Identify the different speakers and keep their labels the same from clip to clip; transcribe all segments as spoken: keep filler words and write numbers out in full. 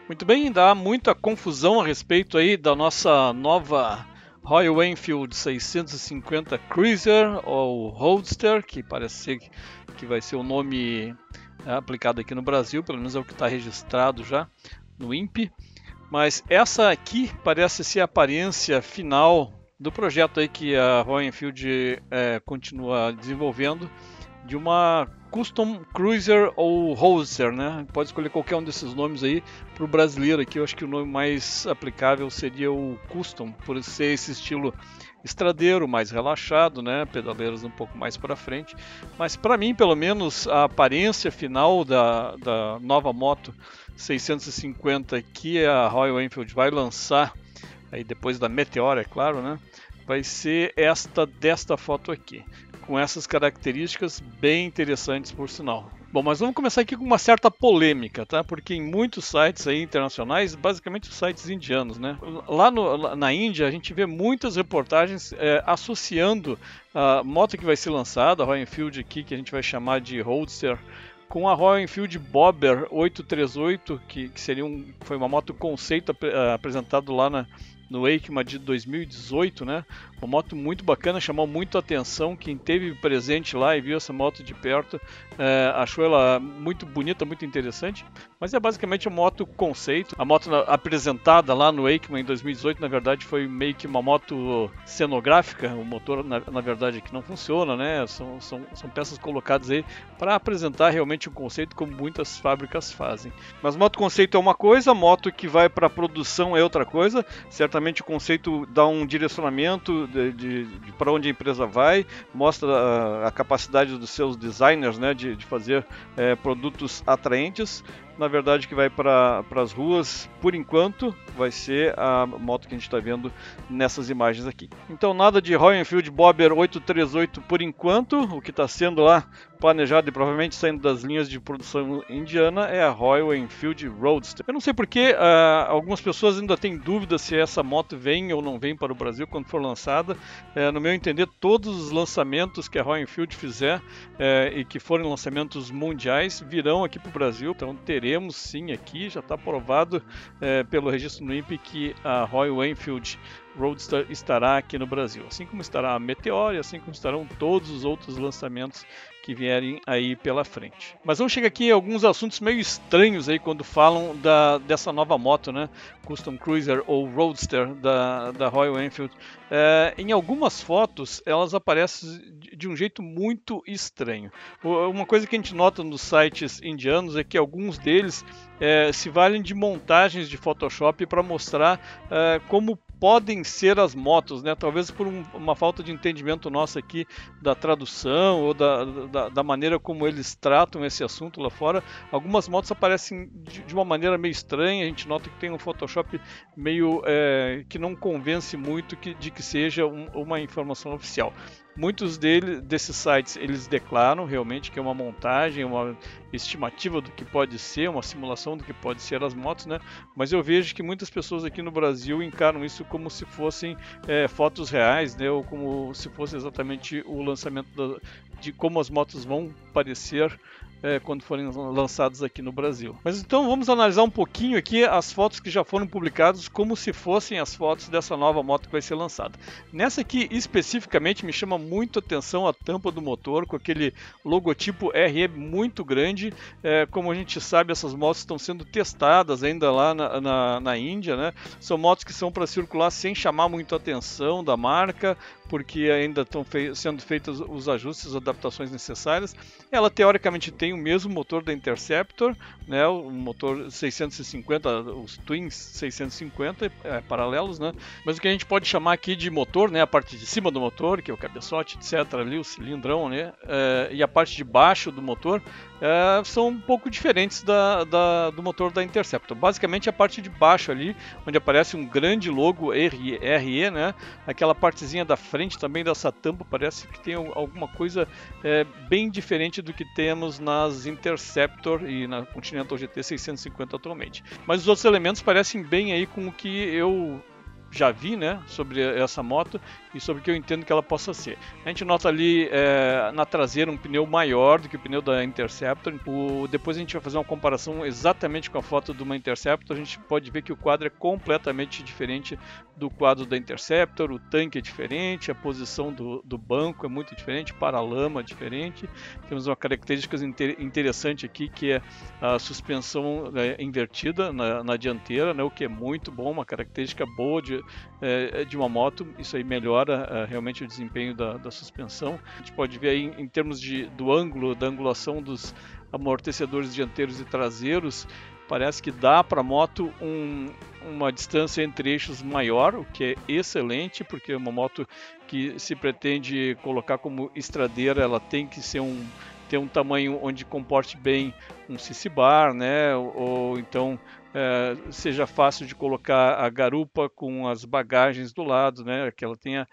Speaker 1: Muito bem, dá muita confusão a respeito aí da nossa nova Royal Enfield seiscentos e cinquenta Cruiser ou Roadster, que parece ser que vai ser o nome é, aplicado aqui no Brasil, pelo menos é o que está registrado já no I N P E. Mas essa aqui parece ser a aparência final do projeto aí que a Royal Enfield é, continua desenvolvendo, de uma Custom Cruiser ou Roadster, né? Pode escolher qualquer um desses nomes aí. Para o brasileiro aqui, eu acho que o nome mais aplicável seria o Custom, por ser esse estilo estradeiro, mais relaxado, né? Pedaleiras um pouco mais para frente. Mas para mim, pelo menos, a aparência final da, da nova moto seiscentos e cinquenta que a Royal Enfield vai lançar, aí depois da Meteor, é claro, né? Vai ser esta desta foto aqui, com essas características bem interessantes por sinal. Bom, mas vamos começar aqui com uma certa polêmica, tá? Porque em muitos sites aí internacionais, basicamente os sites indianos, né? Lá no, na Índia a gente vê muitas reportagens é, associando a moto que vai ser lançada, a Royal Enfield aqui, que a gente vai chamar de Roadster, com a Royal Enfield Bobber oitocentos e trinta e oito, que, que seria um, foi uma moto conceito ap apresentado lá na, no EICMA de dois mil e dezoito, né? Uma moto muito bacana, chamou muito a atenção. Quem teve presente lá e viu essa moto de perto é, achou ela muito bonita, muito interessante. Mas é basicamente uma moto conceito. A moto apresentada lá no EICMA em dois mil e dezoito, na verdade, foi meio que uma moto cenográfica. O motor, na, na verdade, aqui não funciona, né? São, são, são peças colocadas aí para apresentar realmente um conceito, como muitas fábricas fazem. Mas moto conceito é uma coisa, moto que vai para produção é outra coisa. Certamente o conceito dá um direcionamento de, de, de para onde a empresa vai, mostra a, a capacidade dos seus designers, né, de, de fazer é, produtos atraentes. Na verdade, que vai para as ruas, por enquanto, vai ser a moto que a gente está vendo nessas imagens aqui. Então, nada de Royal Enfield Bobber oitocentos e trinta e oito por enquanto. O que está sendo lá planejado e provavelmente saindo das linhas de produção indiana é a Royal Enfield Roadster. Eu não sei porque uh, algumas pessoas ainda têm dúvida se essa moto vem ou não vem para o Brasil quando for lançada. Uh, no meu entender, todos os lançamentos que a Royal Enfield fizer uh, e que forem lançamentos mundiais virão aqui para o Brasil. Então, teremos Teremos sim aqui, já está aprovado é, pelo registro no I N P E que a Royal Enfield Roadster estará aqui no Brasil, assim como estará a Meteor e assim como estarão todos os outros lançamentos que vierem aí pela frente. Mas vamos chegar aqui a alguns assuntos meio estranhos aí quando falam da, dessa nova moto, né? Custom Cruiser ou Roadster da, da Royal Enfield. É, em algumas fotos elas aparecem de um jeito muito estranho. Uma coisa que a gente nota nos sites indianos é que alguns deles é, se valem de montagens de Photoshop para mostrar é, como podem ser as motos, né? Talvez por um, uma falta de entendimento nosso aqui da tradução ou da, da, da maneira como eles tratam esse assunto lá fora. Algumas motos aparecem de, de uma maneira meio estranha, a gente nota que tem um Photoshop meio é, que não convence muito que, de que seja um, uma informação oficial. Muitos dele, desses sites eles declaram realmente que é uma montagem, uma estimativa do que pode ser, uma simulação do que pode ser as motos, né? Mas eu vejo que muitas pessoas aqui no Brasil encaram isso como se fossem é, fotos reais, né? Ou como se fosse exatamente o lançamento da, de como as motos vão parecer É, quando forem lançados aqui no Brasil. Mas então vamos analisar um pouquinho aqui as fotos que já foram publicadas como se fossem as fotos dessa nova moto que vai ser lançada. Nessa aqui especificamente me chama muito a atenção a tampa do motor com aquele logotipo R E muito grande. É, como a gente sabe, essas motos estão sendo testadas ainda lá na, na, na Índia, né? São motos que são para circular sem chamar muito a atenção da marca, porque ainda estão fe sendo feitos os ajustes, as adaptações necessárias. Ela teoricamente tem o mesmo motor da Interceptor, né, o motor seiscentos e cinquenta, os Twins seiscentos e cinquenta é, paralelos, né, mas o que a gente pode chamar aqui de motor, né, a parte de cima do motor, que é o cabeçote, etc, ali, o cilindrão, né, é, e a parte de baixo do motor é, são um pouco diferentes da, da, do motor da Interceptor. Basicamente a parte de baixo ali, onde aparece um grande logo R E, né, aquela partezinha da frente também dessa tampa parece que tem alguma coisa é, bem diferente do que temos nas Interceptor e na Continental G T seiscentos e cinquenta atualmente. Mas os outros elementos parecem bem aí com o que eu já vi, né, sobre essa moto e sobre o que eu entendo que ela possa ser. A gente nota ali é, na traseira um pneu maior do que o pneu da Interceptor. O, depois a gente vai fazer uma comparação exatamente com a foto de uma Interceptor. A gente pode ver que o quadro é completamente diferente do quadro da Interceptor, o tanque é diferente, a posição do, do banco é muito diferente, para-lama é diferente. Temos uma característica inter, interessante aqui, que é a suspensão é, invertida na, na dianteira, né, o que é muito bom, uma característica boa de, é, de uma moto. Isso aí melhora é, realmente o desempenho da, da suspensão. A gente pode ver aí em, em termos de, do ângulo, da angulação dos amortecedores dianteiros e traseiros, parece que dá para a moto um, uma distância entre eixos maior, o que é excelente, porque é uma moto que se pretende colocar como estradeira, ela tem que ser um, ter um tamanho onde comporte bem um C C bar, né? ou, ou então é, seja fácil de colocar a garupa com as bagagens do lado, né? Que ela tenha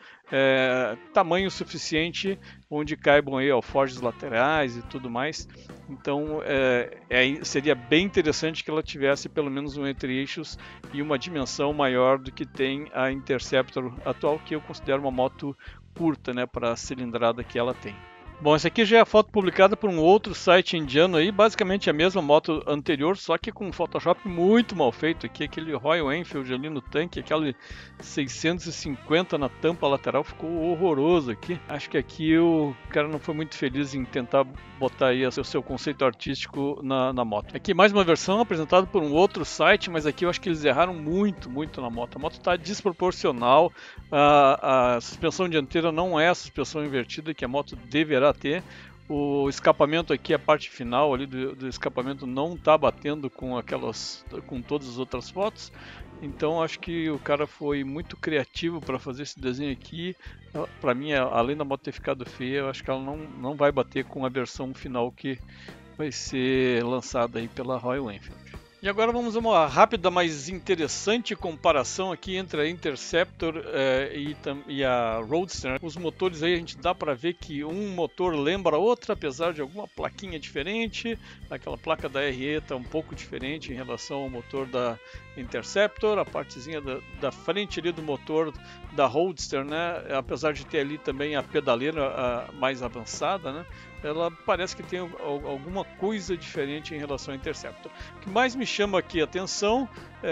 Speaker 1: é, tamanho suficiente onde caibam aí alforjes laterais e tudo mais. Então é, é, seria bem interessante que ela tivesse pelo menos um entre-eixos e uma dimensão maior do que tem a Interceptor atual, que eu considero uma moto curta, né, para a cilindrada que ela tem. Bom, essa aqui já é a foto publicada por um outro site indiano aí, basicamente a mesma moto anterior, só que com um Photoshop muito mal feito aqui, aquele Royal Enfield ali no tanque, aquele seiscentos e cinquenta na tampa lateral, ficou horroroso aqui. Acho que aqui o cara não foi muito feliz em tentar botar aí o seu, seu conceito artístico na, na moto. Aqui mais uma versão apresentada por um outro site, mas aqui eu acho que eles erraram muito, muito na moto. A moto está desproporcional, a, a suspensão dianteira não é a suspensão invertida que a moto deverá ter. O escapamento aqui, a parte final ali do, do escapamento não está batendo com aquelas, com todas as outras fotos. Então acho que o cara foi muito criativo para fazer esse desenho aqui. Para mim, além da moto ter ficado feia, eu acho que ela não, não vai bater com a versão final que vai ser lançada aí pela Royal Enfield. E agora vamos a uma rápida, mas interessante comparação aqui entre a Interceptor eh, e, e a Roadster. Os motores aí a gente dá para ver que um motor lembra outro, apesar de alguma plaquinha diferente. Aquela placa da R E está um pouco diferente em relação ao motor da Interceptor. A partezinha da, da frente ali do motor da Roadster, né, apesar de ter ali também a pedaleira a, mais avançada, né, ela parece que tem alguma coisa diferente em relação ao Interceptor. O que mais me chama aqui a atenção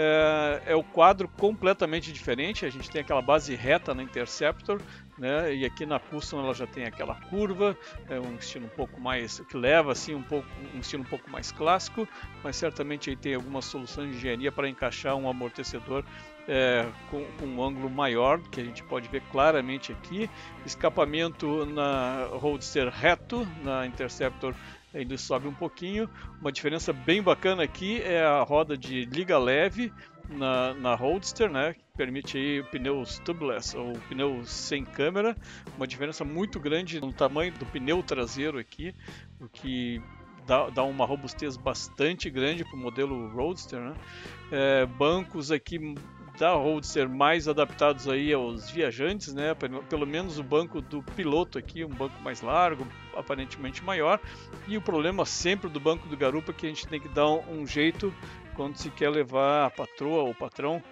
Speaker 1: é, é o quadro completamente diferente. A gente tem aquela base reta na Interceptor, né, e aqui na Custom ela já tem aquela curva, é um estilo um pouco mais, que leva assim um pouco, um estilo um pouco mais clássico, mas certamente aí tem algumas soluções de engenharia para encaixar um amortecedor É, com, com um ângulo maior, que a gente pode ver claramente aqui. Escapamento na Roadster reto, na Interceptor ele sobe um pouquinho. Uma diferença bem bacana aqui é a roda de liga leve na, na Roadster, né, que permite aí pneus tubeless ou pneu sem câmera. Uma diferença muito grande no tamanho do pneu traseiro aqui, o que dá, dá uma robustez bastante grande para o modelo Roadster, né? É, bancos aqui da Roadster mais adaptados aí aos viajantes, né? Pelo menos o banco do piloto aqui, um banco mais largo, aparentemente maior. E o problema sempre do banco do garupa é que a gente tem que dar um jeito quando se quer levar a patroa ou o patrão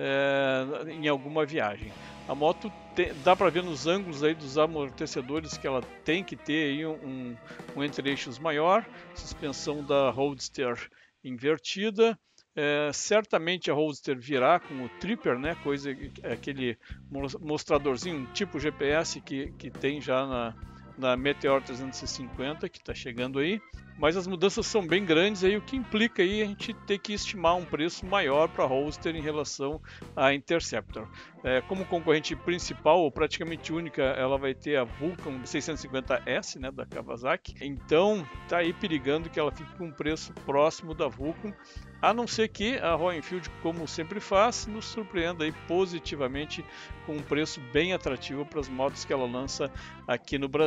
Speaker 1: é, em alguma viagem. A moto te, dá para ver nos ângulos aí dos amortecedores que ela tem que ter aí um, um entre-eixos maior, suspensão da Roadster invertida. É, certamente a Roadster virá com o Tripper, né, coisa, aquele mostradorzinho tipo G P S que, que tem já na, na Meteor trezentos e cinquenta, que está chegando aí. Mas as mudanças são bem grandes, aí, o que implica aí a gente ter que estimar um preço maior para a Roadster em relação à Interceptor. É, como concorrente principal, ou praticamente única, ela vai ter a Vulcan seiscentos e cinquenta S, né, da Kawasaki. Então está aí perigando que ela fique com um preço próximo da Vulcan, a não ser que a Royal Enfield, como sempre faz, nos surpreenda aí positivamente com um preço bem atrativo para as motos que ela lança aqui no Brasil.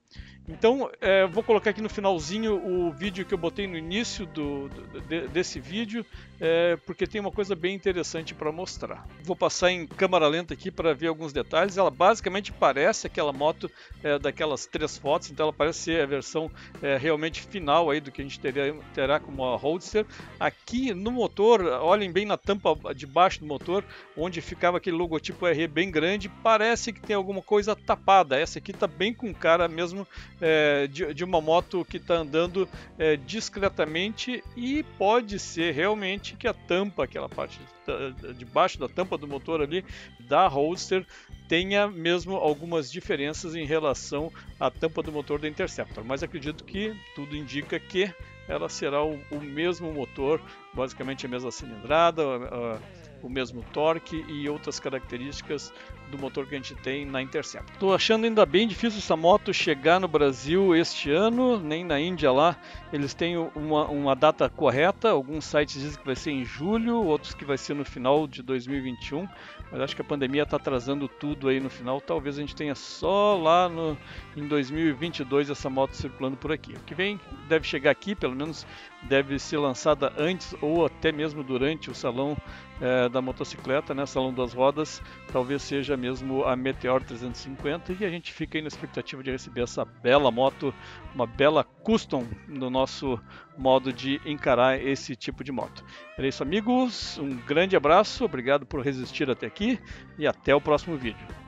Speaker 1: Então, é, vou colocar aqui no finalzinho o vídeo que eu botei no início do, do, de, desse vídeo, é, porque tem uma coisa bem interessante para mostrar. Vou passar em câmera lenta aqui para ver alguns detalhes. Ela basicamente parece aquela moto é, daquelas três fotos, então ela parece ser a versão é, realmente final aí do que a gente teria, terá como a Roadster. Aqui no motor, olhem bem na tampa de baixo do motor, onde ficava aquele logotipo R E bem grande, parece que tem alguma coisa tapada. Essa aqui está bem com cara mesmo É, de, de uma moto que está andando é, discretamente, e pode ser realmente que a tampa, aquela parte de, de baixo da tampa do motor ali da Roadster, tenha mesmo algumas diferenças em relação à tampa do motor da Interceptor, mas acredito que tudo indica que ela será o, o mesmo motor, basicamente a mesma cilindrada, a, a, o mesmo torque e outras características do motor que a gente tem na Interceptor. Estou achando ainda bem difícil essa moto chegar no Brasil este ano, nem na Índia lá. Eles têm uma, uma data correta, alguns sites dizem que vai ser em julho, outros que vai ser no final de dois mil e vinte e um, mas acho que a pandemia está atrasando tudo aí no final. Talvez a gente tenha só lá no, em dois mil e vinte e dois essa moto circulando por aqui. O que vem deve chegar aqui, pelo menos deve ser lançada antes ou até mesmo durante o salão é, da motocicleta, né, Salão das Rodas. Talvez seja mesmo a Meteor trezentos e cinquenta, e a gente fica aí na expectativa de receber essa bela moto, uma bela custom no nosso modo de encarar esse tipo de moto. É isso, amigos, um grande abraço, obrigado por resistir até aqui e até o próximo vídeo.